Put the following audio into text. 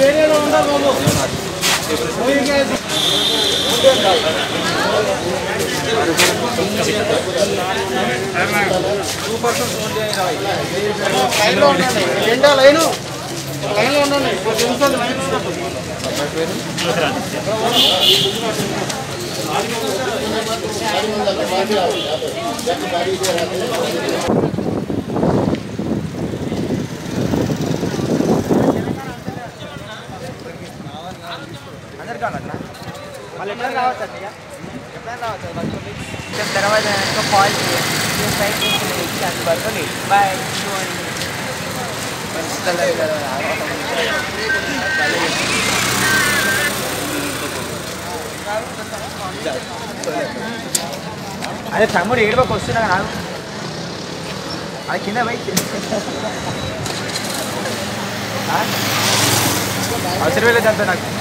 అందరు కావాలన్నా వాళ్ళు ఎప్పుడైనా రావచ్చు అన్నయ్య ఎప్పుడైనా రావచ్చు వాళ్ళు తర్వాత కాల్ చేయండి సైట్ నుంచి అందుబాటులో లేదు బాయ్ అదే తమ్ముడు ఏడుకోకి వస్తున్నా నాకు అది కింద బైక్ అవసరం లేదు అంత నాకు